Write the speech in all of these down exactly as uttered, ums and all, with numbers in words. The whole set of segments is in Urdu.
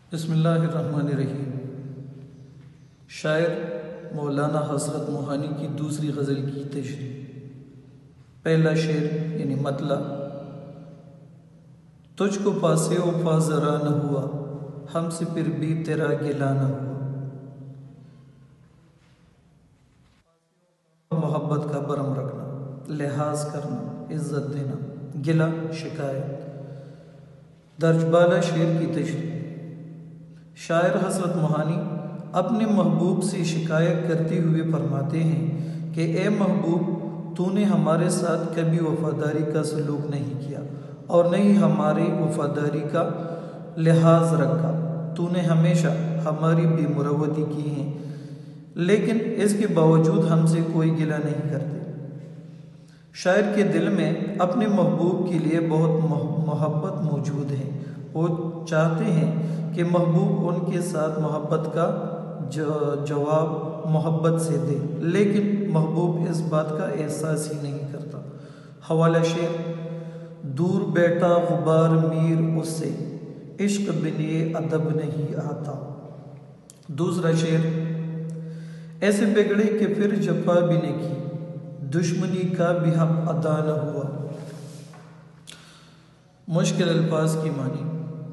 بسم اللہ الرحمن الرحیم۔ شاعر مولانا حسرت موہانی کی دوسری غزل کی تشریح۔ پہلا شعر یعنی مطلع: تجھ کو پاسے وفا ذرا نہ ہوا، ہم سے پھر بھی تیرا گلہ نہ ہوا۔ محبت کا برم رکھنا، لحاظ کرنا، عزت دینا، گلہ شکایت۔ درج بالا شعر کی تشریح۔ شاعر حسرت موہانی اپنے محبوب سے شکایت کرتے ہوئے فرماتے ہیں کہ اے محبوب، تو نے ہمارے ساتھ کبھی وفاداری کا سلوک نہیں کیا اور نہ ہی ہماری وفاداری کا لحاظ رکھا۔ تو نے ہمیشہ ہماری بے مروتی کی ہے، لیکن اس کے باوجود ہم سے کوئی گلہ نہیں کرتے۔ شاعر کے دل میں اپنے محبوب کے لیے بہت محبت موجود ہے۔ وہ چاہتے ہیں کہ محبوب ان کے ساتھ محبت کا جواب محبت سے دے، لیکن محبوب اس بات کا احساس ہی نہیں کرتا۔ حوالہ شعر: دور بیٹھا غبار میر اس سے، عشق بنے ادب نہیں آتا۔ دوسرا شعر: ایسے بگڑے کہ پھر جفا بھی نہ کی، دشمنی کا بھی حق ادا نہ ہوا۔ مشکل الفاظ کی معنی: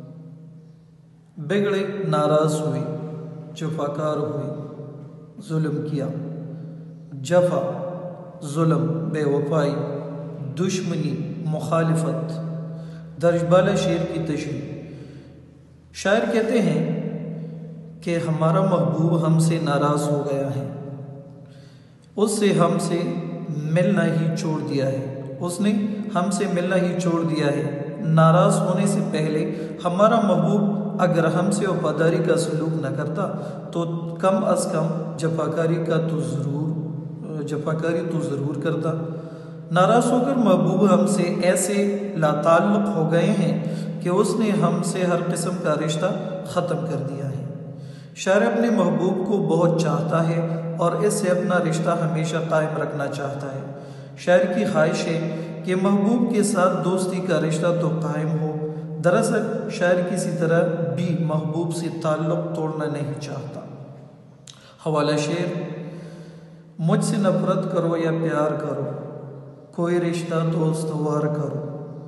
بگڑے ناراض ہوئے، جفاکار ہوئے، ظلم کیا۔ جفا ظلم، بے وفائی، دشمنی مخالفت۔ درج بالا شعر کی تشریح۔ شاعر کہتے ہیں کہ ہمارا محبوب ہم سے ناراض ہو گیا ہے، اس سے ہم سے ملنا ہی چھوڑ دیا ہے اس نے ہم سے ملنا ہی چھوڑ دیا ہے۔ ناراض ہونے سے پہلے ہمارا محبوب اگر ہم سے وفاداری کا سلوک نہ کرتا تو کم از کم جفاکاری کا تو ضرور جفاکاری تو ضرور کرتا۔ ناراض ہو کر محبوب ہم سے ایسے لا تعلق ہو گئے ہیں کہ اس نے ہم سے ہر قسم کا رشتہ ختم کر دیا ہے۔ شاعر اپنے محبوب کو بہت چاہتا ہے اور اس سے اپنا رشتہ ہمیشہ قائم رکھنا چاہتا ہے۔ شاعر کی خواہش ہے کہ محبوب کے ساتھ دوستی کا رشتہ تو قائم ہو۔ دراصل شاعر کسی طرح بھی محبوب سے تعلق توڑنا نہیں چاہتا۔ حوالہ شعر: مجھ سے نفرت کرو یا پیار کرو، کوئی رشتہ تو استوار کرو۔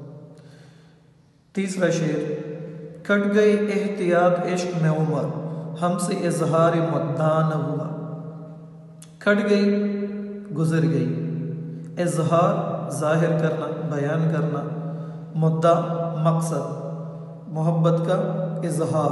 تیسرا شعر: کٹ گئی احتیاط عشق میں عمر، ہم سے اظہار مدعا نہ ہوا۔ کٹ گئی، گزر گئی۔ اظہار ظاہر کرنا، بیان کرنا۔ مدعا مقصد، محبت کا اظہار۔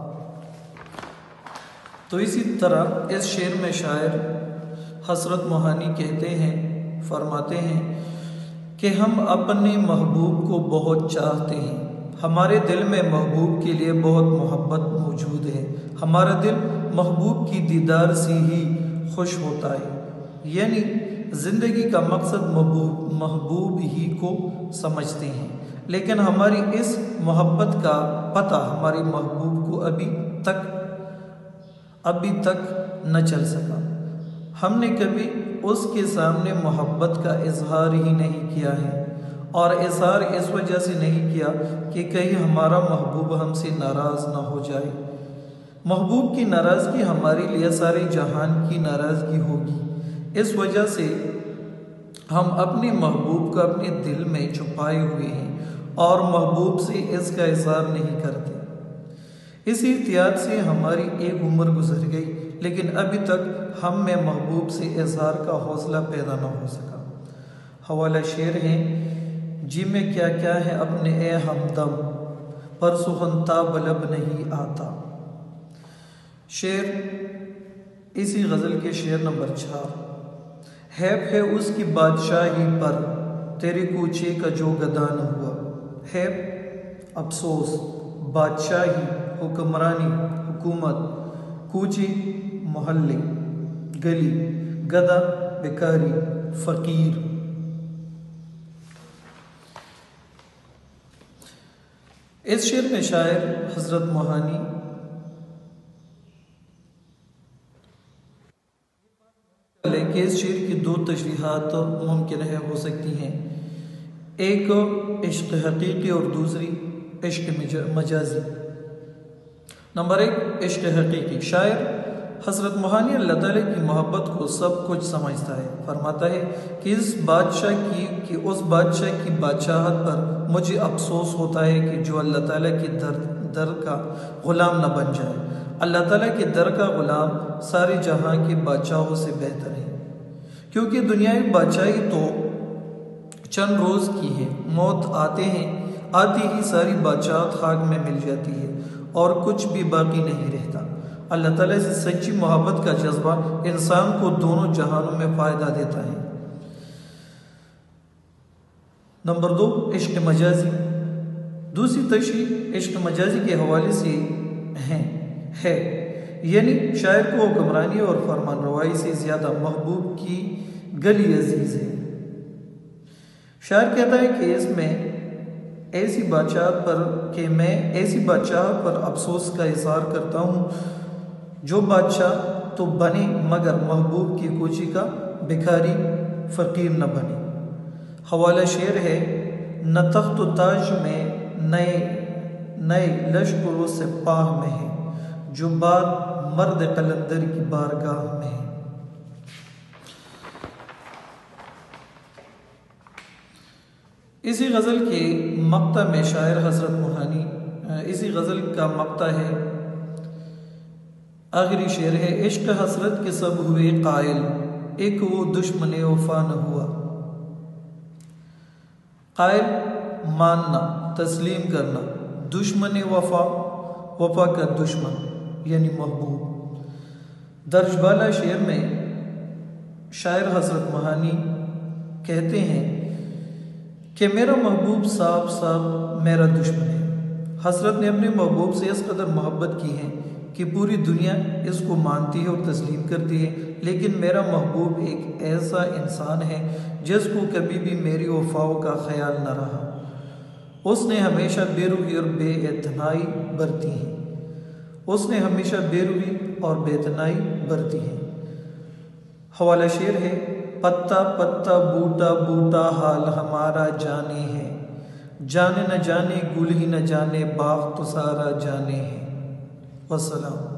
تو اسی طرح اس شعر میں شاعر حسرت موہانی کہتے ہیں فرماتے ہیں کہ ہم اپنے محبوب کو بہت چاہتے ہیں، ہمارے دل میں محبوب کے لیے بہت محبت موجود ہے، ہمارا دل محبوب کی دیدار سے ہی خوش ہوتا ہے، یعنی زندگی کا مقصد محبوب محبوب ہی کو سمجھتے ہیں، لیکن ہماری اس محبت کا پتہ ہمارے محبوب کو ابھی تک ابھی تک نہ چل سکا۔ ہم نے کبھی اس کے سامنے محبت کا اظہار ہی نہیں کیا ہے، اور اظہار اس وجہ سے نہیں کیا کہ کہیں ہمارا محبوب ہم سے ناراض نہ ہو جائے۔ محبوب کی ناراضگی ہمارے لیے سارے جہان کی ناراضگی ہوگی، اس وجہ سے ہم اپنے محبوب کو اپنے دل میں چھپائے ہوئے ہیں اور محبوب سے اس کا اظہار نہیں کرتے۔ اسی احتیاط سے ہماری ایک عمر گزر گئی، لیکن ابھی تک ہم میں محبوب سے اظہار کا حوصلہ پیدا نہ ہو سکا۔ حوالہ شعر ہے: جی میں کیا کیا ہے اپنے اے ہمدم، پر سخن تاب لب نہیں آتا۔ شعر اسی غزل کے شعر نمبر چار۔ حیف ہے اس کی بادشاہی پر، تیرے کوچے کا جو گدا نہ ہوا۔ حیف افسوس، بادشاہی حکمرانی حکومت، کوچے محلے گلی، گدا بیکاری فقیر۔ اس شعر میں شاعر حسرت موہانی کہ اس شعر کی دو تشریحات ممکن ہے ہو سکتی ہیں، ایک عشق حقیقی اور دوسری عشق مجازی۔ نمبر ایک، عشق حقیقی۔ شاعر حضرت موہانی اللہ تعالیٰ کی محبت کو سب کچھ سمجھتا ہے۔ فرماتا ہے کہ اس بادشاہ کی کہ اس بادشاہ کی بادشاہت پر مجھے افسوس ہوتا ہے کہ جو اللہ تعالیٰ کے در در کا غلام نہ بن جائے۔ اللہ تعالیٰ کے در کا غلام سارے جہاں کے بادشاہوں سے بہتر ہے، کیونکہ دنیاوی بادشاہی تو چند روز کی ہے، موت آتے ہیں آتی ہی ساری بادشاہت خاک میں مل جاتی ہے اور کچھ بھی باقی نہیں رہتا۔ اللہ تعالیٰ سے سچی محبت کا جذبہ انسان کو دونوں جہانوں میں فائدہ دیتا ہے۔ نمبر دو، عشق مجازی۔ دوسری تشریح عشق مجازی کے حوالے سے ہیں ہے یعنی شاعر کو حکمرانی اور فرمان روائی سے زیادہ محبوب کی گلی عزیز ہے۔ شاعر کہتا ہے کہ اس میں ایسی بادشاہت پر کہ میں ایسی بادشاہت پر افسوس کا اظہار کرتا ہوں جو بادشاہ تو بنے مگر محبوب کی کوچی کا بھکاری فقیر نہ بنے۔ حوالہ شعر ہے، نہ تخت و تاج میں نئے نئے لشکر و سپاہ میں ہے، جو بات مرد قلندر کی بارگاہ میں ہے۔ اسی غزل کے مقطع میں شاعر حضرت موہانی اسی غزل کا مقطع ہے، آخری شعر ہے، عشق حسرت کے سب ہوئے قائل، ایک وہ دشمن وفا نہ ہوا۔ قائل ماننا، تسلیم کرنا، دشمن وفا، وفا کا دشمن یعنی محبوب۔ درج بالا شعر میں شاعر حضرت موہانی کہتے ہیں کہ میرا محبوب صاف صاف میرا دشمن ہے۔ حضرت نے اپنے محبوب سے اس قدر محبت کی ہے کہ پوری دنیا اس کو مانتی ہے اور تسلیم کرتی ہے، لیکن میرا محبوب ایک ایسا انسان ہے جس کو کبھی بھی میری وفاؤں کا خیال نہ رہا۔ اس نے ہمیشہ بے روحی اور بے اعتنائی برتی ہے اس نے ہمیشہ بے روحی اور بے اعتنائی برتی ہے۔ حوالہ شعر ہے، پتا پتا بوٹا بوٹا حال ہمارا جانے ہے، جانے نہ جانے گل ہی نہ جانے باغ تو سارا جانے ہے۔ والسلام۔